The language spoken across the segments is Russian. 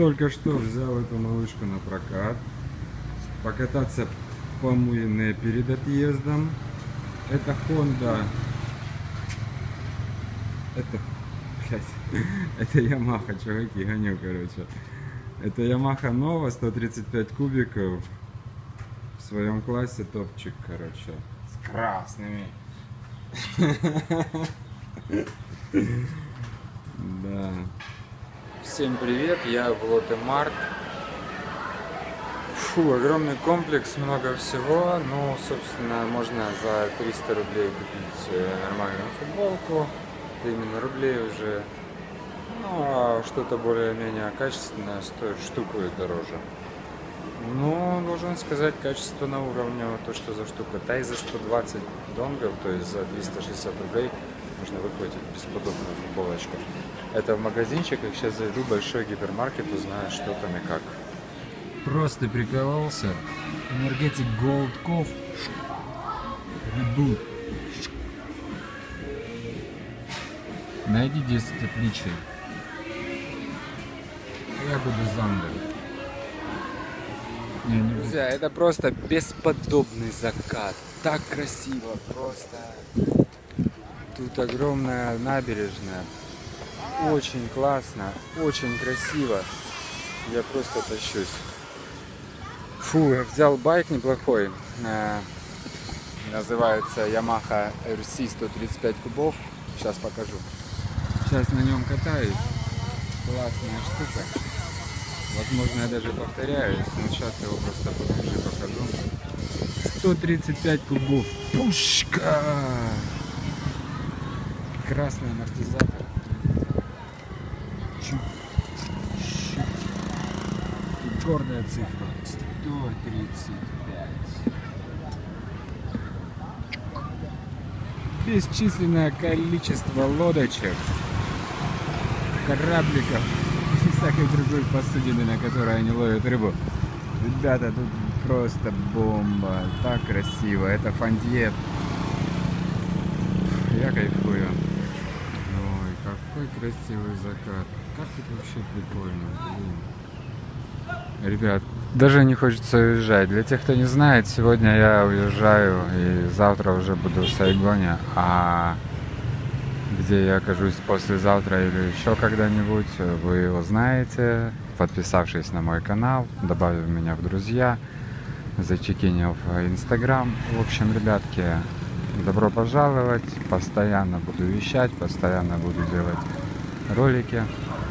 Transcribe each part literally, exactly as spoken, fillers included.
только что взял эту малышку на прокат. Покататься по Муйне перед отъездом. Это Honda. Это, блядь, это Yamaha, чуваки, гоню, короче. Это Yamaha Nova, сто тридцать пять кубиков. В своем классе топчик, короче. С красными. Да. Всем привет, я в Лотте-Март. Фу, огромный комплекс, много всего. Ну, собственно, можно за триста рублей купить нормальную футболку. Это именно рублей уже. Ну, а что-то более-менее качественное стоит штуку и дороже. Ну, должен сказать, качество на уровне, вот то, что за штука. Да и за сто двадцать донгов, то есть за триста шестьдесят рублей, можно выхватить бесподобную футболочку. Это в магазинчик, и сейчас зайду в большой гипермаркет, узнаю, что там и как. Просто прикололся. Энергетик Gold Cove. Reboot. Найди десять отличий. Я буду Зандер. Не, не Друзья, это просто бесподобный закат. Так красиво, просто. Тут огромная набережная. Очень классно, очень красиво. Я просто тащусь. Фу, я взял байк неплохой. Э, называется Yamaha эр си сто тридцать пять кубов. Сейчас покажу. Сейчас на нем катаюсь. Классная штука. Возможно, я даже повторяюсь, но сейчас я его просто поближе покажу. сто тридцать пять кубов. Пушка! Красный амортизатор. Чуть, чуть. И гордая цифра. сто тридцать пять. Бесчисленное количество лодочек, корабликов и всякой другой посудины, на которой они ловят рыбу. Ребята, тут просто бомба. Так красиво. Это Фандье. Я кайфую. Ой, какой красивый закат. Как это вообще прикольно, блин. Ребят, даже не хочется уезжать. Для тех, кто не знает, сегодня я уезжаю и завтра уже буду в Сайгоне. А где я окажусь послезавтра или еще когда-нибудь, вы узнаете, подписавшись на мой канал, добавив меня в друзья, зачекинив в Инстаграм. В общем, ребятки, добро пожаловать. Постоянно буду вещать, постоянно буду делать ролики.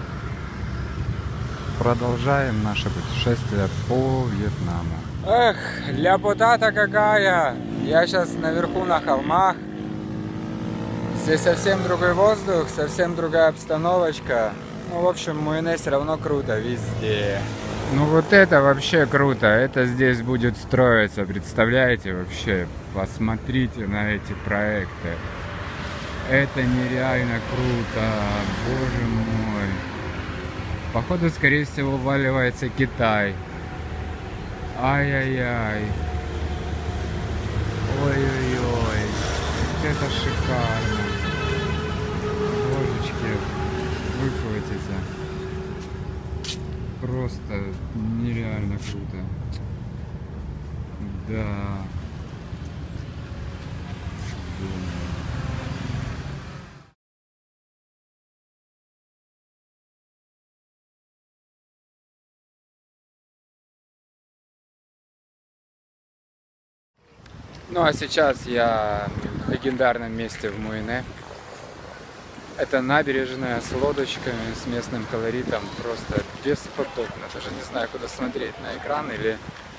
Продолжаем наше путешествие по Вьетнаму. Эх, ляпота-то какая! Я сейчас наверху на холмах. Здесь совсем другой воздух, совсем другая обстановочка. Ну, в общем, Муйне все равно круто везде. Ну вот это вообще круто. Это здесь будет строиться, представляете? Вообще, посмотрите на эти проекты. Это нереально круто. Боже мой. Походу, скорее всего, валивается Китай. Ай-яй-яй. Ой-ой-ой. Это шикарно. Божечки, выхватите. Просто нереально круто. Да. Ну а сейчас я в легендарном месте в Муйне. Это набережная с лодочками, с местным колоритом. Просто бесподобно. Даже не знаю, куда смотреть, на экран или...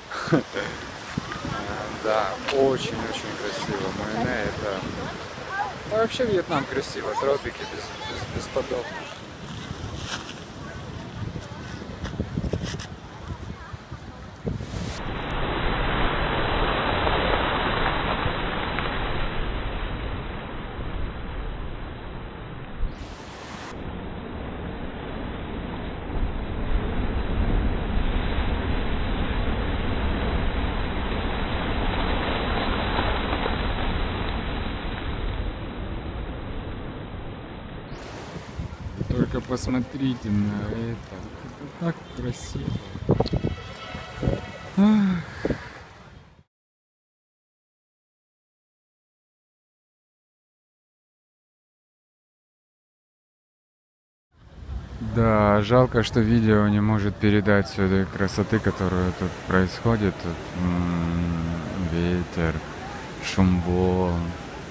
Да, очень-очень красиво. Муйне это... Ну, вообще Вьетнам красиво, тропики бесподобно. Только посмотрите на это. Это так красиво. Ах. Да, жалко, что видео не может передать всю эту красоты, которая тут происходит. Тут, м-м, ветер, шум волн.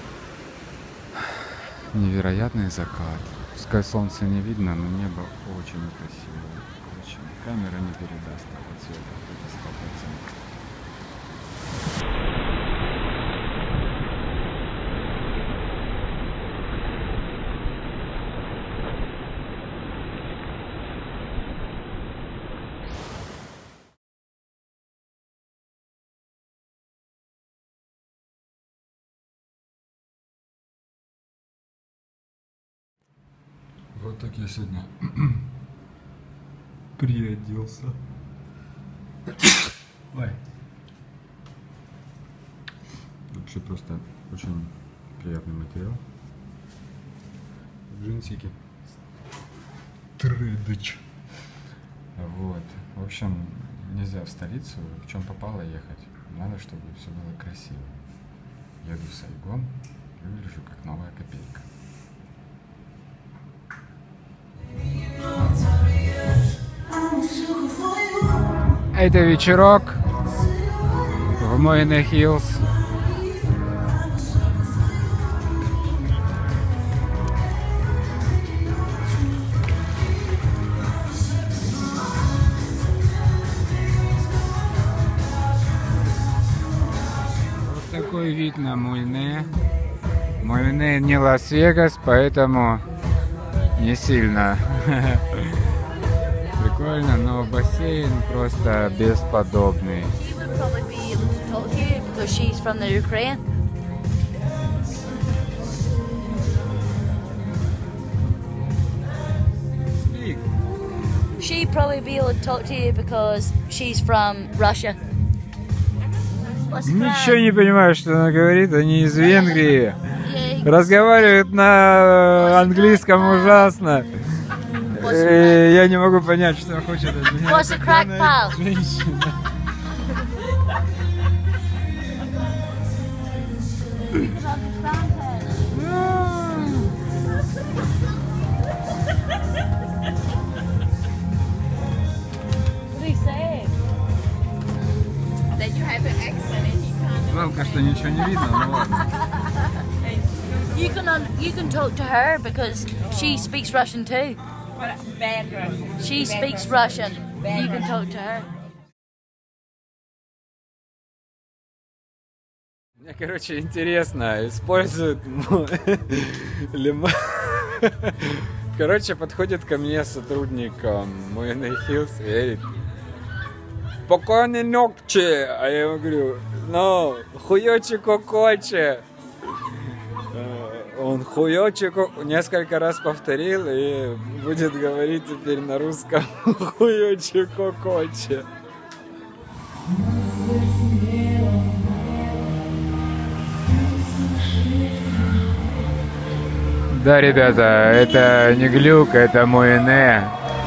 Невероятный закат. Пускай солнца не видно, но небо очень красивое. Очень. Камера не передаст такого цвета. Это сто процентов. Вот так я сегодня приоделся. Ой. Вообще просто очень приятный материал. Джинсики. Тредыч. Вот. В общем, нельзя в столицу в чем попало ехать. Надо, чтобы все было красиво. Еду в Сайгон, выгляжу как новая копейка. Это вечерок в Моине Хиллз. Вот такой вид на Моине. Моине не Лас-Вегас, поэтому не сильно. Прикольно, но бассейн просто бесподобный. She'd probably be able to talk to you because she's from Russia. Ничего не понимаю, что она говорит, они из Венгрии. Разговаривают на английском ужасно. И я не могу понять, что хочет от меня. What's a crack, pal? Женщина. Жалко, что ничего не видно, но ладно. You can um, you can talk to her because she speaks Russian too. Bad Russian. She speaks Russian. You can talk to her. Мне, короче, интересно, используют лима... Короче, подходит ко мне сотрудник Моине Хиллз и говорит: спокойной ночи. А я ему говорю: ну, хуёчи кокоче. Он хуёчи несколько раз повторил и будет говорить теперь на русском хуёчи кокоче. Да, ребята, это не глюк, это Моине.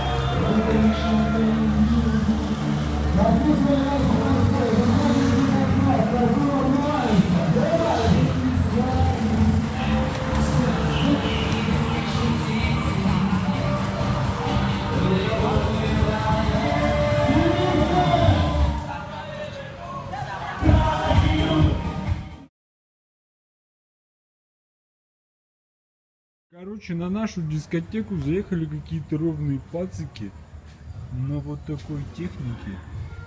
Короче, на нашу дискотеку заехали какие-то ровные пацики на вот такой технике.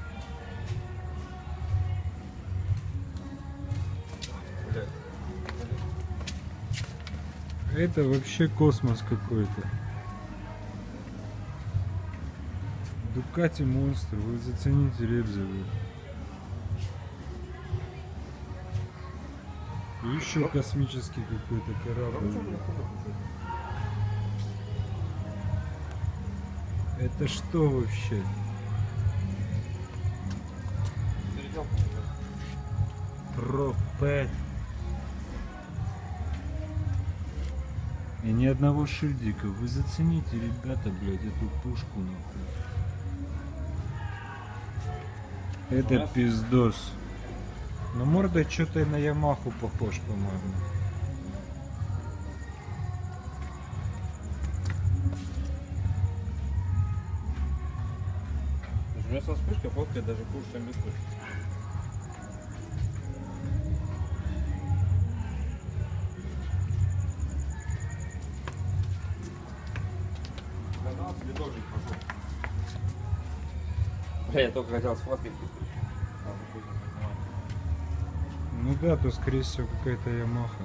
Это вообще космос какой-то. Дукати монстр, вы зацените рельзовые. И еще космический какой-то корабль. Это что вообще? Пропет. И ни одного шильдика. Вы зацените, ребята, блядь, эту пушку нахуй. Это пиздос. Но морда что-то на Ямаху похож, по-моему. У меня со вспышкой фоткает даже хуже, чем без вспышки. Канал цветочек пошел. Бля, я только хотел сфоткать. Ну да, то скорее всего какая-то Ямаха.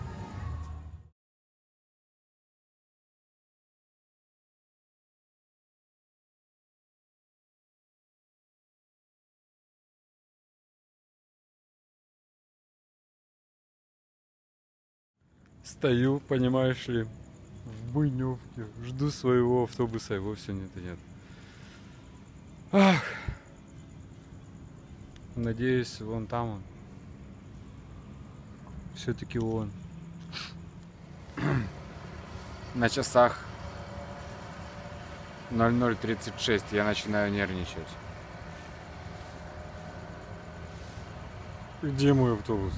Стою, понимаешь ли, в Буйнёвке, жду своего автобуса, его все нет и нет. Ах. Надеюсь, вон там он. Все-таки он. На часах ноль ноль тридцать шесть я начинаю нервничать. Где мой автобус?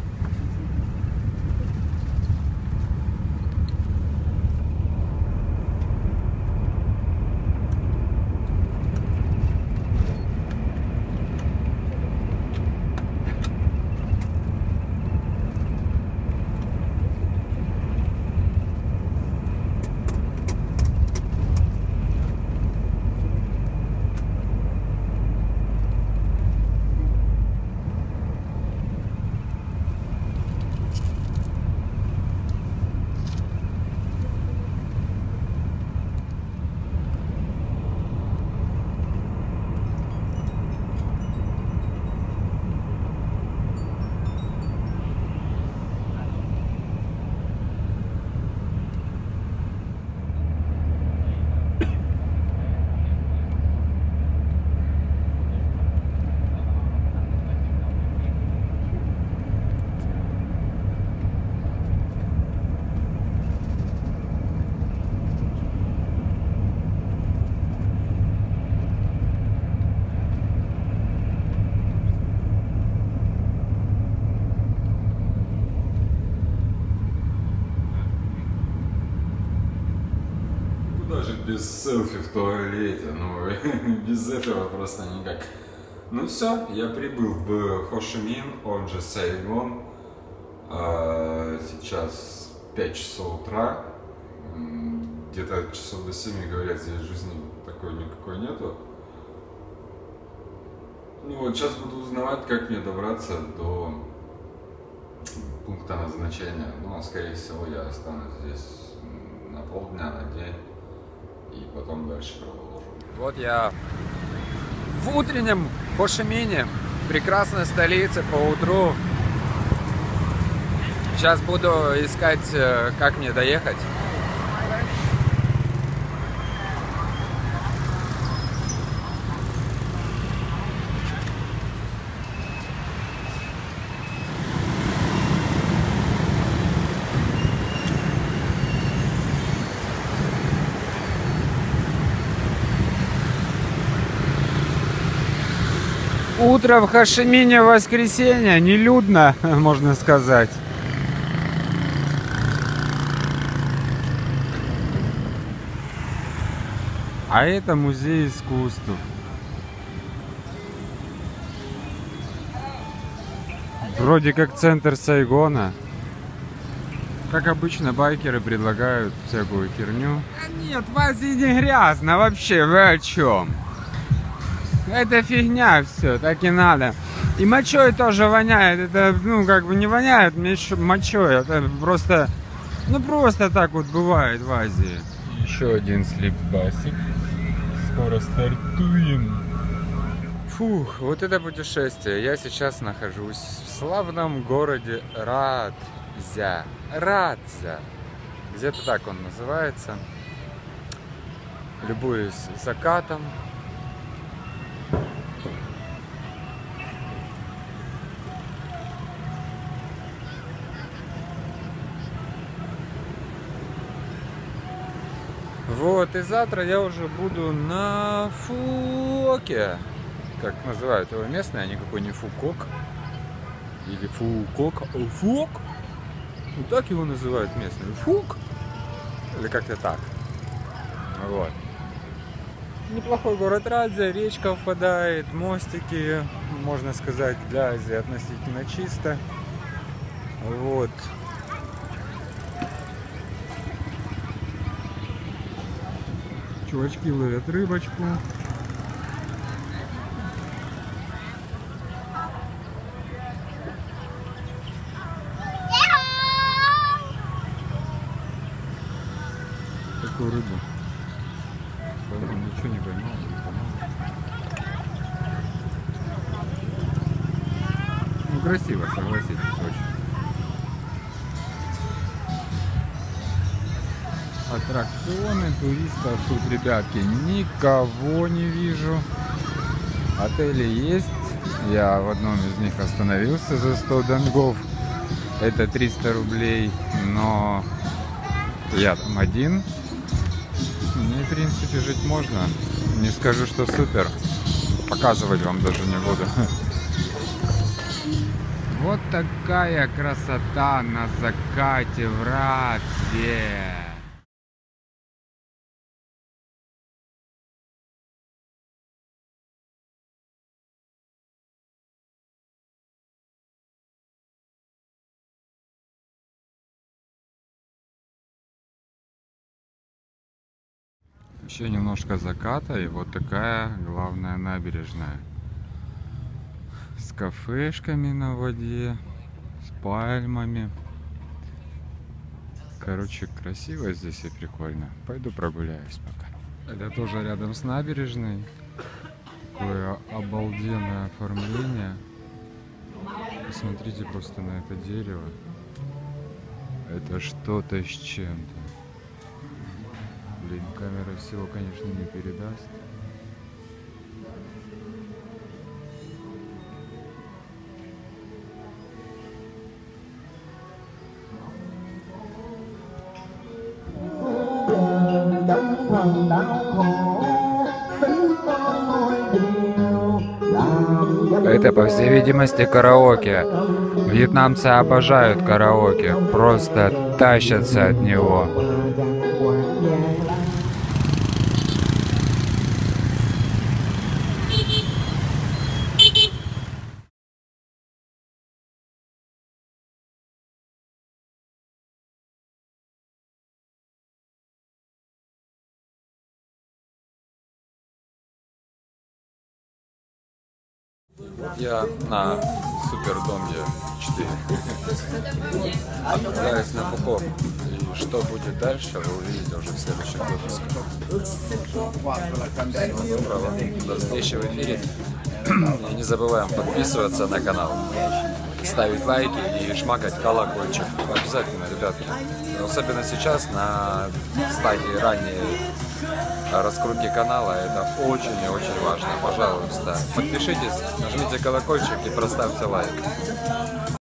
Даже без селфи в туалете, ну без этого просто никак. Ну все, я прибыл в Хошимин, он же Сайгон. Сейчас пять часов утра, где-то часов до семи, говорят, здесь жизни такой никакой нету. Ну вот сейчас буду узнавать, как мне добраться до пункта назначения. Ну а скорее всего я останусь здесь на полдня, на день. И потом дальше продолжу. Вот я в утреннем Хошимине, прекрасной столице, по утру. Сейчас буду искать, как мне доехать. Утро в Хошимине в воскресенье, нелюдно, можно сказать. А это музей искусств. Вроде как центр Сайгона. Как обычно, байкеры предлагают всякую херню. А нет, в Азии не грязно вообще, вы о чем? Это фигня все, так и надо. И мочой тоже воняет. Это, ну, как бы не воняет мочой. Это просто, ну, просто так вот бывает в Азии. Еще один слепбасик. Скоро стартуем. Фух, вот это путешествие. Я сейчас нахожусь в славном городе Радзя. Радзя. Где-то так он называется. Любуюсь закатом. Вот, и завтра я уже буду на Фуоке. Как называют его местные, а никакой не Фукок. Или Фукок, а Фуок. Вот так его называют местные. Фук. Или как-то так. Вот. Неплохой город Радзе, речка впадает, мостики, можно сказать, для Азии относительно чисто. Вот. Чувачки ловят рыбочку. Такую рыбу. Правда, ничего не поймал, не поймал. Ну, красиво, согласитесь, очень. Аттракционы, туристов тут, ребятки, никого не вижу. Отели есть. Я в одном из них остановился за сто донгов. Это триста рублей, но я там один. Мне, в принципе, жить можно. Не скажу, что супер. Показывать вам даже не буду. Вот такая красота на закате в Радзе. Еще немножко заката, и вот такая главная набережная. С кафешками на воде, с пальмами. Короче, красиво здесь и прикольно. Пойду прогуляюсь пока. Это тоже рядом с набережной. Такое обалденное оформление. Посмотрите просто на это дерево. Это что-то с чем-то. Блин, камера всего, конечно, не передаст. Это, по всей видимости, караоке. Вьетнамцы обожают караоке, просто тащатся от него. Я на Супердомье четыре. Отправляюсь на Фуко. И что будет дальше, вы увидите уже в следующем выпуске. Всего доброго. До встречи в эфире. И не забываем подписываться на канал, ставить лайки и шмакать колокольчик. Обязательно, ребятки. Особенно сейчас, на стадии ранней раскрутки канала, это очень и очень важно. Пожалуйста, подпишитесь, нажмите колокольчик и проставьте лайк.